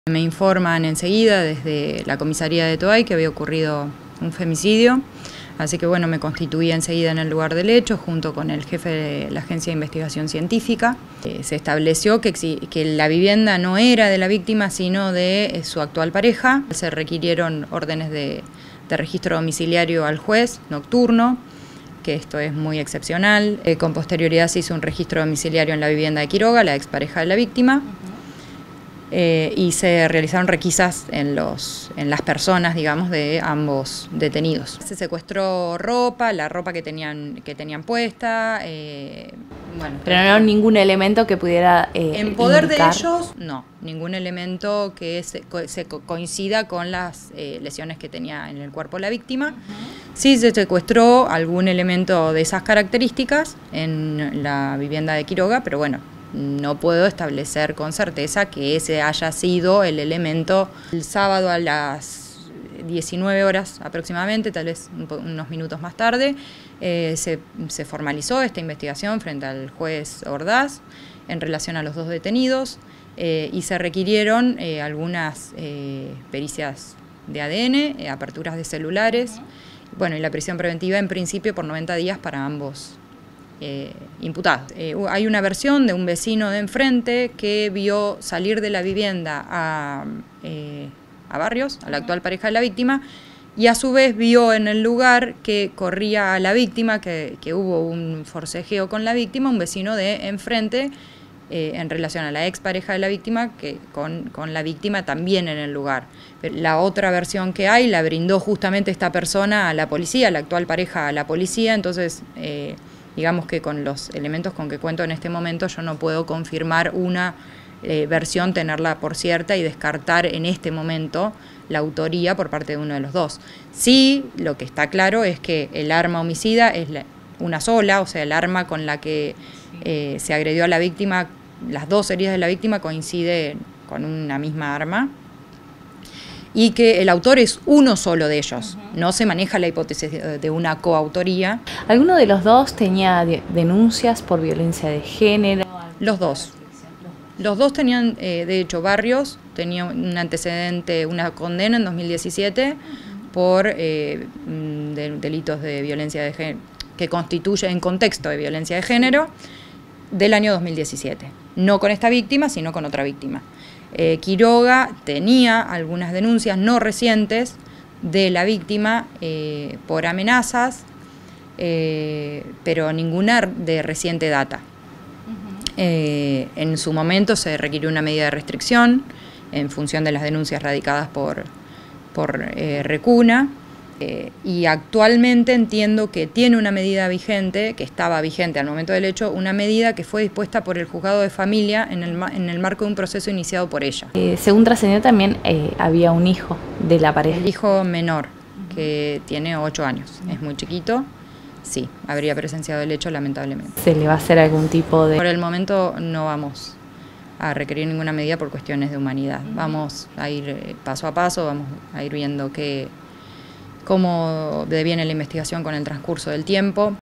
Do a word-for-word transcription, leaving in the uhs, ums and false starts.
Me informan enseguida desde la comisaría de Toay que había ocurrido un femicidio, así que bueno, me constituí enseguida en el lugar del hecho junto con el jefe de la Agencia de Investigación Científica. Eh, se estableció que, que la vivienda no era de la víctima sino de eh, su actual pareja. Se requirieron órdenes de, de registro domiciliario al juez nocturno, que esto es muy excepcional. Eh, con posterioridad se hizo un registro domiciliario en la vivienda de Quiroga, la expareja de la víctima. Eh, y se realizaron requisas en, los, en las personas, digamos, de ambos detenidos. Se secuestró ropa, la ropa que tenían, que tenían puesta. Eh, bueno, Pero no ningún elemento que pudiera eh, En poder indicar. de ellos, no. Ningún elemento que se, se coincida con las eh, lesiones que tenía en el cuerpo la víctima. Uh-huh. Sí se secuestró algún elemento de esas características en la vivienda de Quiroga, pero bueno, no puedo establecer con certeza que ese haya sido el elemento. El sábado a las diecinueve horas aproximadamente, tal vez unos minutos más tarde, eh, se, se formalizó esta investigación frente al juez Ordaz en relación a los dos detenidos eh, y se requirieron eh, algunas eh, pericias de A D N, eh, aperturas de celulares, bueno, y la prisión preventiva en principio por noventa días para ambos Eh, imputados. Eh, hay una versión de un vecino de enfrente que vio salir de la vivienda a, eh, a Barrios, a la actual pareja de la víctima, y a su vez vio en el lugar que corría a la víctima, que, que hubo un forcejeo con la víctima, un vecino de enfrente eh, en relación a la expareja de la víctima, que con, con la víctima también en el lugar. La otra versión que hay la brindó justamente esta persona a la policía, la actual pareja a la policía, entonces eh, digamos que con los elementos con que cuento en este momento yo no puedo confirmar una eh, versión, tenerla por cierta y descartar en este momento la autoría por parte de uno de los dos. Sí, lo que está claro es que el arma homicida es la, una sola, o sea, el arma con la que eh, se agredió a la víctima, las dos heridas de la víctima coinciden con una misma arma, y que el autor es uno solo de ellos. Uh-huh. No se maneja la hipótesis de, de una coautoría. ¿Alguno de los dos tenía de, denuncias por violencia de género? Los dos. Los dos tenían, eh, de hecho, Barrios tenía un antecedente, una condena en dos mil diecisiete uh-huh. por eh, de, delitos de violencia de género, que constituye en contexto de violencia de género, del año dos mil diecisiete. No con esta víctima, sino con otra víctima. Eh, Quiroga tenía algunas denuncias no recientes de la víctima eh, por amenazas, eh, pero ninguna de reciente data. Uh-huh. Eh, en su momento se requirió una medida de restricción en función de las denuncias radicadas por, por eh, Recuna. Eh, y actualmente entiendo que tiene una medida vigente, que estaba vigente al momento del hecho, una medida que fue dispuesta por el juzgado de familia en el, en el marco de un proceso iniciado por ella. Eh, según trascendió también eh, había un hijo de la pareja. El hijo menor, que tiene ocho años, es muy chiquito, sí, habría presenciado el hecho lamentablemente. ¿Se le va a hacer algún tipo de...? Por el momento no vamos a requerir ninguna medida por cuestiones de humanidad. Vamos a ir eh, paso a paso, vamos a ir viendo qué... cómo deviene la investigación con el transcurso del tiempo.